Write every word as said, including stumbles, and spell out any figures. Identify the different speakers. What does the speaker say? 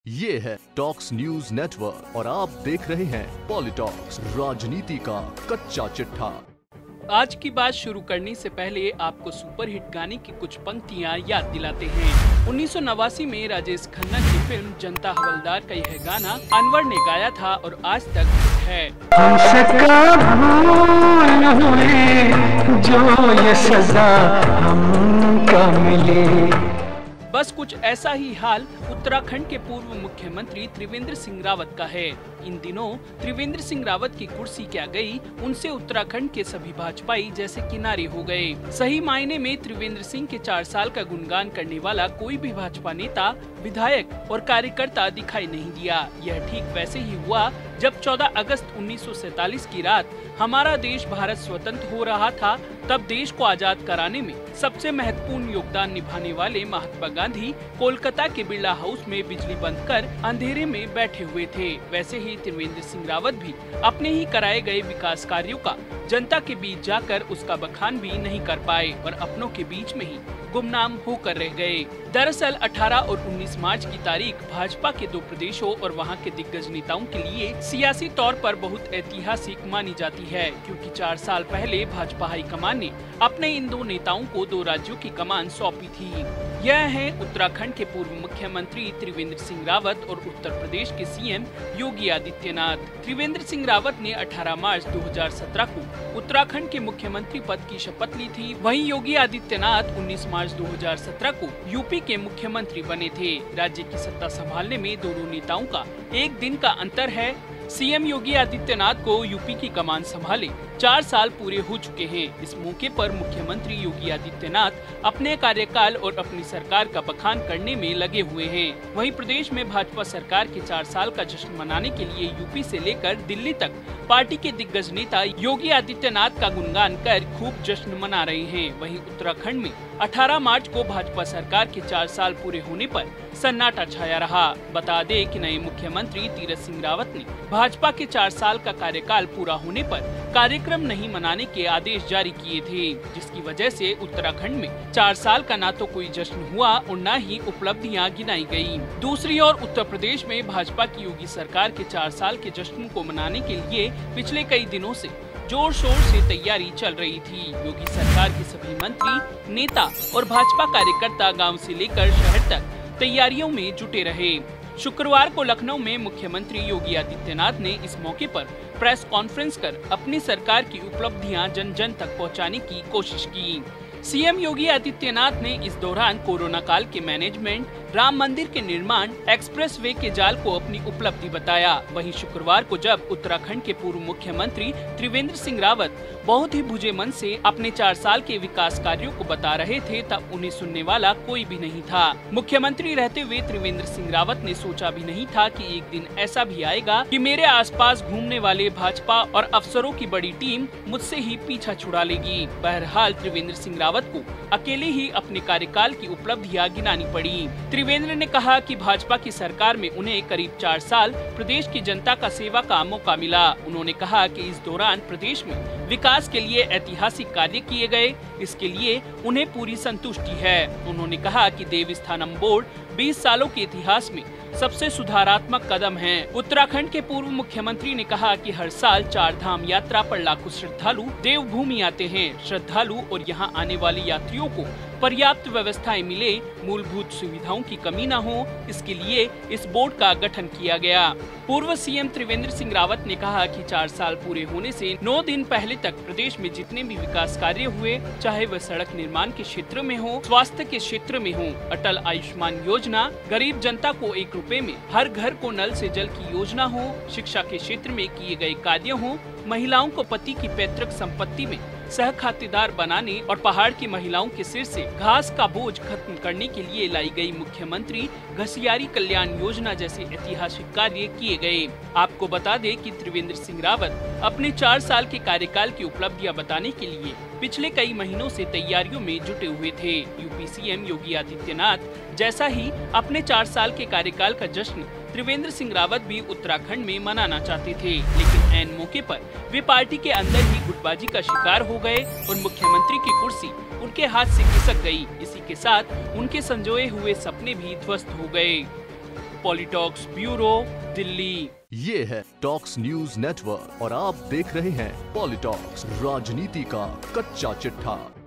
Speaker 1: ये है talks news network और आप देख रहे हैं पॉलिटॉक्स, राजनीति का कच्चा चिट्ठा।
Speaker 2: आज की बात शुरू करने से पहले आपको सुपरहिट गाने की कुछ पंक्तियां याद दिलाते हैं। उन्नीस सौ नवासी में राजेश खन्ना की फिल्म जनता हवलदार का यह गाना अनवर ने गाया था और आज तक है। जो ये सजा हमको मिले। बस कुछ ऐसा ही हाल उत्तराखंड के पूर्व मुख्यमंत्री त्रिवेंद्र सिंह रावत का है। इन दिनों त्रिवेंद्र सिंह रावत की कुर्सी क्या गई, उनसे उत्तराखंड के सभी भाजपाई जैसे किनारे हो गए। सही मायने में त्रिवेंद्र सिंह के चार साल का गुणगान करने वाला कोई भी भाजपा नेता, विधायक और कार्यकर्ता दिखाई नहीं दिया। यह ठीक वैसे ही हुआ जब चौदह अगस्त उन्नीस सौ सैतालीस की रात हमारा देश भारत स्वतंत्र हो रहा था। तब देश को आजाद कराने में सबसे महत्वपूर्ण योगदान निभाने वाले महात्मा गांधी कोलकाता के बिरला हाउस में बिजली बंद कर अंधेरे में बैठे हुए थे। वैसे ही त्रिवेंद्र सिंह रावत भी अपने ही कराए गए विकास कार्यों का जनता के बीच जाकर उसका बखान भी नहीं कर पाए और अपनों के बीच में ही गुमनाम होकर रह गए। दरअसल अठारह और उन्नीस मार्च की तारीख भाजपा के दो प्रदेशों और वहां के दिग्गज नेताओं के लिए सियासी तौर पर बहुत ऐतिहासिक मानी जाती है, क्योंकि चार साल पहले भाजपा हाईकमान ने अपने इन दो नेताओं को दो राज्यों की कमान सौंपी थी। यह है उत्तराखंड के पूर्व मुख्यमंत्री त्रिवेंद्र सिंह रावत और उत्तर प्रदेश के सीएम योगी आदित्यनाथ। त्रिवेंद्र सिंह रावत ने अठारह मार्च दो हज़ार सत्रह को उत्तराखंड के मुख्यमंत्री पद की शपथ ली थी। वहीं योगी आदित्यनाथ उन्नीस मार्च दो हज़ार सत्रह को यूपी के मुख्यमंत्री बने थे। राज्य की सत्ता संभालने में दोनों नेताओं का एक दिन का अंतर है। सीएम योगी आदित्यनाथ को यूपी की कमान संभाले चार साल पूरे हो चुके हैं। इस मौके पर मुख्यमंत्री योगी आदित्यनाथ अपने कार्यकाल और अपनी सरकार का बखान करने में लगे हुए हैं। वहीं प्रदेश में भाजपा सरकार के चार साल का जश्न मनाने के लिए यूपी से लेकर दिल्ली तक पार्टी के दिग्गज नेता योगी आदित्यनाथ का गुणगान कर खूब जश्न मना रहे हैं। वहीं उत्तराखंड में अठारह मार्च को भाजपा सरकार के चार साल पूरे होने पर सन्नाटा छाया रहा। बता दें कि नए मुख्यमंत्री तीरथ सिंह रावत ने भाजपा के चार साल का कार्यकाल पूरा होने पर कार्यक्रम नहीं मनाने के आदेश जारी किए थे, जिसकी वजह से उत्तराखंड में चार साल का ना तो कोई जश्न हुआ और न ही उपलब्धियां गिनाई गयी। दूसरी ओर उत्तर प्रदेश में भाजपा की योगी सरकार के चार साल के जश्न को मनाने के लिए पिछले कई दिनों से जोर शोर से तैयारी चल रही थी। योगी सरकार के सभी मंत्री, नेता और भाजपा कार्यकर्ता गांव से लेकर शहर तक तैयारियों में जुटे रहे। शुक्रवार को लखनऊ में मुख्यमंत्री योगी आदित्यनाथ ने इस मौके पर प्रेस कॉन्फ्रेंस कर अपनी सरकार की उपलब्धियां जन जन तक पहुंचाने की कोशिश की। सीएम योगी आदित्यनाथ ने इस दौरान कोरोना काल के मैनेजमेंट, राम मंदिर के निर्माण, एक्सप्रेसवे के जाल को अपनी उपलब्धि बताया। वहीं शुक्रवार को जब उत्तराखंड के पूर्व मुख्यमंत्री त्रिवेंद्र सिंह रावत बहुत ही भुजे मन से अपने चार साल के विकास कार्यों को बता रहे थे, तब उन्हें सुनने वाला कोई भी नहीं था। मुख्यमंत्री रहते हुए त्रिवेंद्र सिंह रावत ने सोचा भी नहीं था कि एक दिन ऐसा भी आएगा कि मेरे आसपास घूमने वाले भाजपा और अफसरों की बड़ी टीम मुझसे ही पीछा छुड़ा लेगी। बहरहाल त्रिवेंद्र सिंह रावत को अकेले ही अपने कार्यकाल की उपलब्धियां गिनानी पड़ी। त्रिवेंद्र ने कहा कि भाजपा की सरकार में उन्हें करीब चार साल प्रदेश की जनता का सेवा का मौका मिला। उन्होंने कहा कि इस दौरान प्रदेश में विकास के लिए ऐतिहासिक कार्य किए गए, इसके लिए उन्हें पूरी संतुष्टि है। उन्होंने कहा कि देवस्थानम बोर्ड बीस सालों के इतिहास में सबसे सुधारात्मक कदम है। उत्तराखंड के पूर्व मुख्यमंत्री ने कहा कि हर साल चार धाम यात्रा पर लाखों श्रद्धालु देवभूमि आते हैं। श्रद्धालु और यहां आने वाले यात्रियों को पर्याप्त व्यवस्थाएं मिले, मूलभूत सुविधाओं की कमी न हो, इसके लिए इस बोर्ड का गठन किया गया। पूर्व सीएम त्रिवेंद्र सिंह रावत ने कहा कि चार साल पूरे होने से नौ दिन पहले तक प्रदेश में जितने भी विकास कार्य हुए, चाहे वह सड़क निर्माण के क्षेत्र में हो, स्वास्थ्य के क्षेत्र में हो, अटल आयुष्मान योजना, गरीब जनता को एक रुपए में हर घर को नल से जल की योजना हो, शिक्षा के क्षेत्र में किए गए कार्य हो, महिलाओं को पति की पैतृक संपत्ति में सह खातेदार बनाने और पहाड़ की महिलाओं के सिर से घास का बोझ खत्म करने के लिए लाई गई मुख्यमंत्री घसियारी कल्याण योजना जैसे ऐतिहासिक कार्य किए गए। आपको बता दें कि त्रिवेंद्र सिंह रावत अपने चार साल के कार्यकाल की उपलब्धियां बताने के लिए पिछले कई महीनों से तैयारियों में जुटे हुए थे। यूपी सीएम योगी आदित्यनाथ जैसा ही अपने चार साल के कार्यकाल का जश्न त्रिवेंद्र सिंह रावत भी उत्तराखंड में मनाना चाहते थे, लेकिन ऐन मौके पर वे पार्टी के अंदर ही गुटबाजी का शिकार हो गए और मुख्यमंत्री की कुर्सी उनके हाथ से खिसक गई। इसी के साथ उनके संजोए हुए सपने भी ध्वस्त हो गए। Politalks bureau, Delhi.
Speaker 1: ये है टॉक्स न्यूज नेटवर्क और आप देख रहे हैं पॉलिटॉक्स, राजनीति का कच्चा चिट्ठा।